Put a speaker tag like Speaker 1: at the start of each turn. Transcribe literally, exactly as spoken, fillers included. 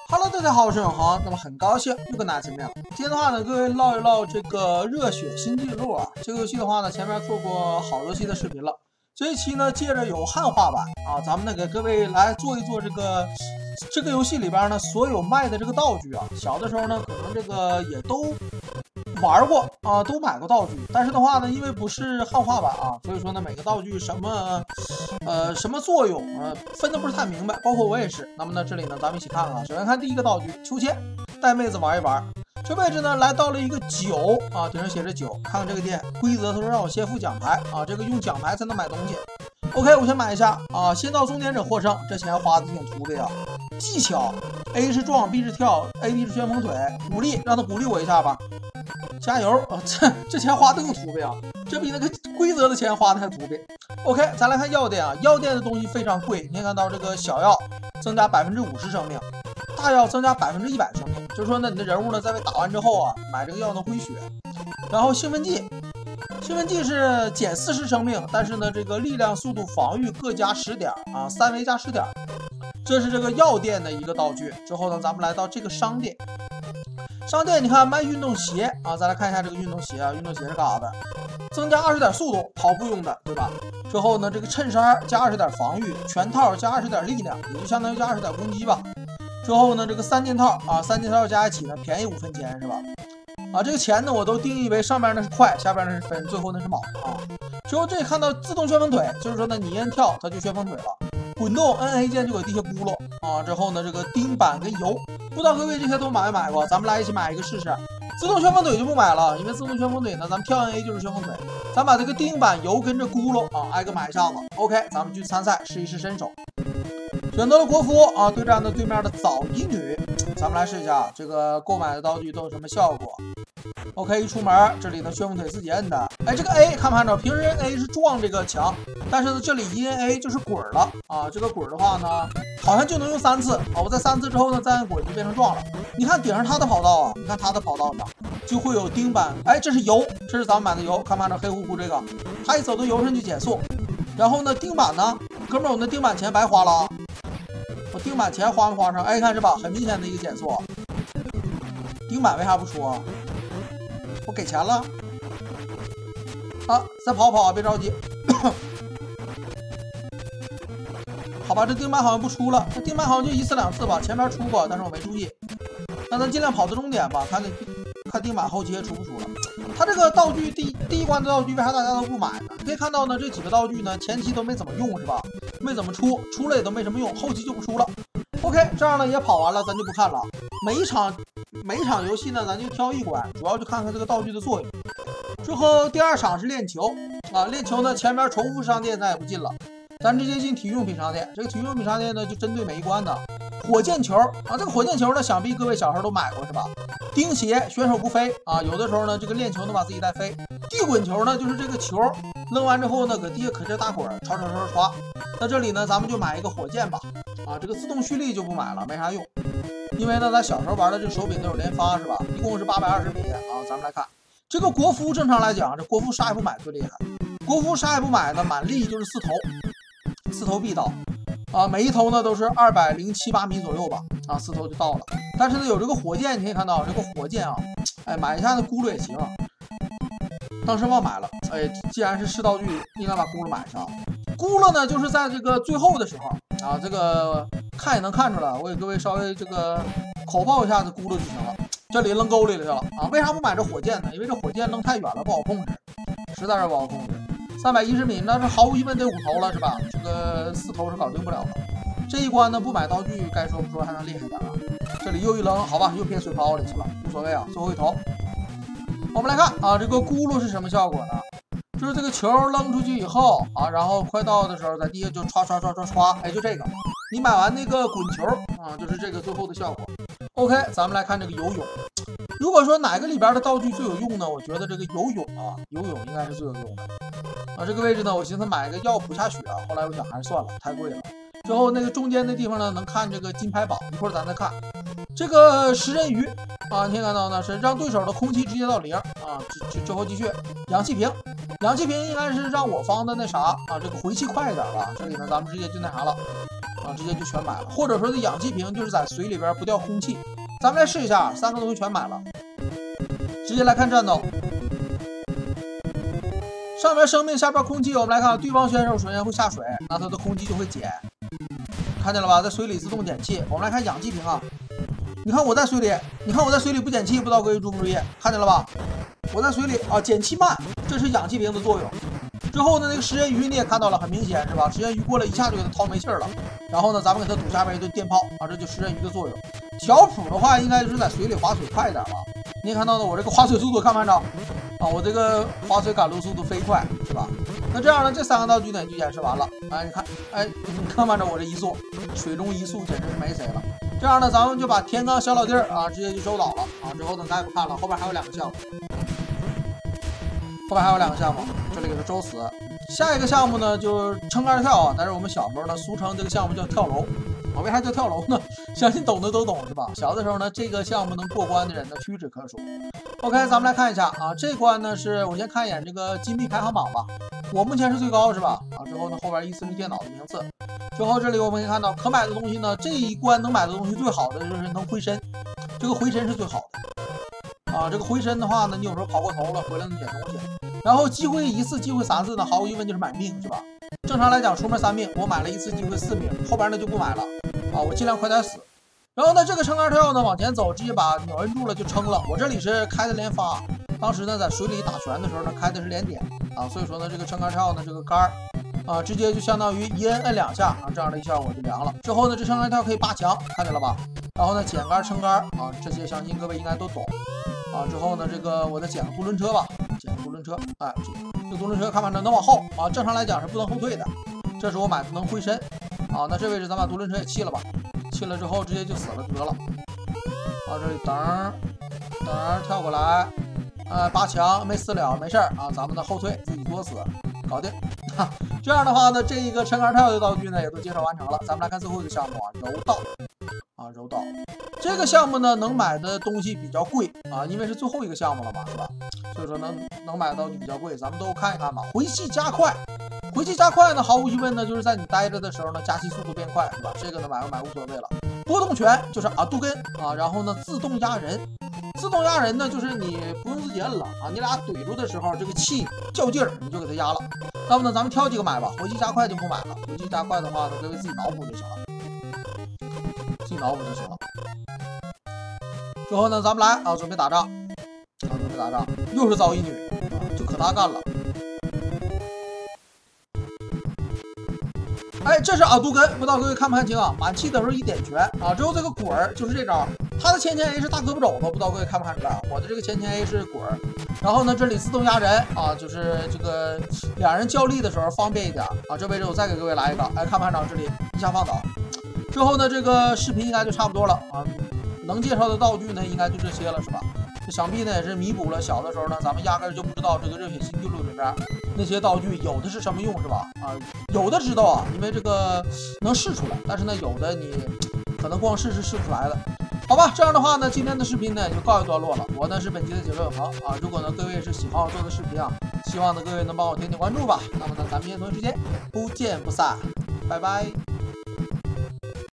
Speaker 1: Hello， 大家好，我是永恒。那么很高兴又跟大家见面了。今天的话呢，各位唠一唠这个热血新纪录啊。这个游戏的话呢，前面做过好多期的视频了。这一期呢，借着有汉化版啊，咱们呢给各位来做一做这个这个游戏里边呢所有卖的这个道具啊。小的时候呢，可能这个也都玩过啊，都买过道具，但是的话呢，因为不是汉化版啊，所以说呢，每个道具什么呃什么作用啊，分的不是太明白，包括我也是。那么呢，这里呢，咱们一起看看。首先看第一个道具，秋千，带妹子玩一玩。这位置呢，来到了一个九啊，顶上写着九。看看这个店规则，他说让我先付奖牌啊，这个用奖牌才能买东西。OK， 我先买一下啊，先到终点者获胜，这钱花的挺土的呀。技巧 A 是撞 ，B 是跳 ，A B 是旋风腿，鼓励让他鼓励我一下吧。加油啊！这这钱花的更土鳖啊，这比那个规则的钱花的还土鳖。OK， 咱来看药店啊，药店的东西非常贵。你可以看到这个小药增加百分之五十生命，大药增加百分之一百生命。就是说呢，你的人物呢在被打完之后啊，买这个药能回血。然后兴奋剂，兴奋剂是减四十生命，但是呢这个力量、速度、防御各加十点啊，三维加十点。这是这个药店的一个道具。之后呢，咱们来到这个商店。商店你看卖运动鞋啊，再来看一下这个运动鞋啊，运动鞋是干啥的？增加二十点速度，跑步用的，对吧？之后呢，这个衬衫加二十点防御，全套加二十点力量，也就相当于加二十点攻击吧。之后呢，这个三件套啊，三件套加一起呢，便宜五分钱是吧？啊，这个钱呢，我都定义为上边那是快，下边那是分，最后那是卯啊。之后这里看到自动旋风腿，就是说呢，你一摁跳，它就旋风腿了。滚动摁 A 键就有地下轱辘啊。之后呢，这个钉板跟油，不知道各位这些都买没买过？咱们来一起买一个试试。自动旋风腿就不买了，因为自动旋风腿呢，咱们跳摁 A 就是旋风腿。咱把这个钉板、油跟着轱辘啊，挨个买一下子。OK， 咱们去参赛试一试身手。选择了国服啊，对战的对面的早乙女。咱们来试一下这个购买的道具都有什么效果。OK， 一出门这里的旋风腿自己摁的。哎，这个 A 看没看着？平时摁 A 是撞这个墙，但是呢，这里一摁 A 就是滚了啊。这个滚的话呢，好像就能用三次啊。我在三次之后呢，再按滚就变成撞了。你看顶上它的跑道啊，你看它的跑道上就会有钉板。哎，这是油，这是咱们买的油，看没看着黑乎乎这个？它一走到油上就减速。然后呢，钉板呢，哥们儿，我那钉板钱白花了啊。我钉板钱花没花上？哎，看是吧？很明显的一个减速。钉板为啥不出啊？我给钱了。啊，再跑跑啊，别着急。好吧，这钉板好像不出了，这钉板好像就一次两次吧，前面出过，但是我没注意。那咱尽量跑到终点吧，看那看钉板后期出不出了。它这个道具第第一关的道具为啥大家都不买呢？可以看到呢，这几个道具呢前期都没怎么用是吧？没怎么出，出了也都没什么用，后期就不出了。OK， 这样呢也跑完了，咱就不看了。每一场每一场游戏呢，咱就挑一关，主要就看看这个道具的作用。之后第二场是练球啊，练球呢前面重复商店咱也不进了，咱直接进体育用品商店。这个体育用品商店呢就针对每一关的。火箭球啊，这个火箭球呢，想必各位小时候都买过是吧？钉鞋选手不飞啊，有的时候呢这个练球能把自己带飞。地滚球呢，就是这个球扔完之后呢，搁地下可劲打滚，唰唰唰唰。那这里呢，咱们就买一个火箭吧。啊，这个自动蓄力就不买了，没啥用。因为呢，咱小时候玩的这个手柄都有连发是吧？一共是八百二十米啊。咱们来看这个国服，正常来讲，这国服啥也不买最厉害。国服啥也不买呢，满力就是四头，四头必到。啊，每一头呢都是二百零七八米左右吧，啊，四头就到了。但是呢，有这个火箭，你可以看到这个火箭啊，哎，买一下那轱辘也行。当时忘买了，哎，既然是试道具，应该把轱辘买上。轱辘呢，就是在这个最后的时候啊，这个看也能看出来，我给各位稍微这个口爆一下子轱辘就行了。这里扔沟里了去了啊！为啥不买这火箭呢？因为这火箭扔太远了，不好控制，实在是不好控制。三百一十米，那是毫无疑问得五头了，是吧？这个四头是搞定不了了。这一关呢，不买道具，该说不说还能厉害点啊。这里又一扔，好吧，又骗水泡里去了，无所谓啊。最后一头，我们来看啊，这个轱辘是什么效果呢？就是这个球扔出去以后啊，然后快到的时候，在地下就歘歘歘歘歘，哎，就这个。你买完那个滚球啊，就是这个最后的效果。OK， 咱们来看这个游泳。如果说哪个里边的道具最有用呢？我觉得这个游泳啊，游泳应该是最有用的。啊，这个位置呢，我寻思买个药补下血啊，后来我想还是算了，太贵了。之后那个中间的地方呢，能看这个金牌榜，一会儿咱再看。这个食人鱼啊，你可以看到呢是让对手的空气直接到零啊，之之后继续氧气瓶，氧气瓶应该是让我方的那啥啊，这个回气快一点吧。这里呢，咱们直接就那啥了。 啊，直接就全买了。或者说这氧气瓶就是在水里边不掉空气。咱们来试一下，三个东西全买了，直接来看战斗。上边生命，下边空气，我们来看对方选手首先会下水，那他的空气就会减，看见了吧？在水里自动减气。我们来看氧气瓶啊，你看我在水里，你看我在水里不减气，不知道各位注不注意？看见了吧？我在水里啊，减气慢，这是氧气瓶的作用。之后呢，那个食人鱼你也看到了，很明显是吧？食人鱼过来一下就给它掏没气儿了。然后呢，咱们给它堵下边一顿电炮啊，这就食人鱼的作用。小普的话，应该就是在水里划水快一点吧？你也看到了，我这个划水速度看没看着？啊，我这个划水赶路速度飞快，是吧？那这样呢，这三个道具呢就演示完了。哎，你看，哎，你看没着我这移速，水中移速简直是没谁了。这样呢，咱们就把天罡小老弟儿啊直接就收倒了啊。之后呢，咱也不看了，后边还有两个项目，后边还有两个项目，这里给他周死。下一个项目呢就是撑杆跳啊，但是我们小时候呢俗称这个项目叫跳楼。啊，为啥叫跳楼呢？相信懂的都懂是吧？小的时候呢，这个项目能过关的人呢屈指可数。OK， 咱们来看一下啊，这关呢是我先看一眼这个金币排行榜吧。我目前是最高是吧？啊，之后呢后边依次是电脑的名次。之后这里我们可以看到可买的东西呢，这一关能买的东西最好的就是能回身，这个回身是最好的。啊，这个回身的话呢，你有时候跑过头了，回来能捡东西。然后机会一次，机会三次呢，毫无疑问就是买命是吧？正常来讲，出门三命，我买了一次机会四命，后边呢就不买了。啊，我尽量快点死。然后呢，这个撑杆跳呢往前走，直接把秒摁住了就撑了。我这里是开的连发，当时呢在水里打拳的时候呢开的是连点啊，所以说呢这个撑杆跳呢这个杆儿啊直接就相当于一摁摁两下啊，这样的一效果就凉了。之后呢这撑杆跳可以扒墙，看见了吧？然后呢减杆撑杆啊，这些相信各位应该都懂啊。之后呢这个我再捡个渡轮车吧，捡个渡轮车，哎，这渡轮车看看能能往后啊，正常来讲是不能后退的。这是我买的能回身啊，那这位置咱把渡轮车也弃了吧，弃了之后直接就死了得了。啊，这里等等跳过来，呃，扒墙没死了，没事儿啊，咱们的后退自己作死，搞定。哈，这样的话呢，这一个撑杆跳的道具呢也都介绍完成了。咱们来看最后一个项目啊，柔道啊，柔道这个项目呢能买的东西比较贵啊，因为是最后一个项目了嘛，是吧？所以说能能买的道具比较贵，咱们都看一看吧。回气加快。回气加快呢，毫无疑问呢，就是在你待着的时候呢，加气速度变快，是吧？这个呢买不买无所谓了。波动拳就是啊杜根啊，然后呢自动压人，自动压人呢就是你不用自己摁了啊，你俩怼住的时候，这个气较劲儿，你就给它压了。那么呢，咱们挑几个买吧。回气加快就不买了，回气加快的话呢，各位自己脑补就行了，自己脑补就行了。之后呢，咱们来啊，准备打仗啊，准备打仗，又是遭一女啊，就可他干了。哎，这是阿杜根，不知道各位看不看清啊？满气的时候一点拳啊，之后这个滚儿就是这招，他的前前 A 是大胳膊肘子，不知道各位看不看出来？我的这个前前 A 是滚儿，然后呢这里自动压人啊，就是这个两人较力的时候方便一点啊。这位置我再给各位来一个，哎，看不看着？这里一下放倒，之后呢这个视频应该就差不多了啊，能介绍的道具呢应该就这些了，是吧？这想必呢也是弥补了小的时候呢，咱们压根就不知道这个热血新纪录里边那些道具有的是什么用，是吧？啊，有的知道啊，因为这个能试出来，但是呢有的你可能光试是试不出来的。好吧，这样的话呢，今天的视频呢也就告一段落了。我呢是本期的解说永恒啊，如果呢各位是喜欢我做的视频啊，希望呢各位能帮我点点关注吧。那么呢咱们明天同一时间不见不散，拜拜。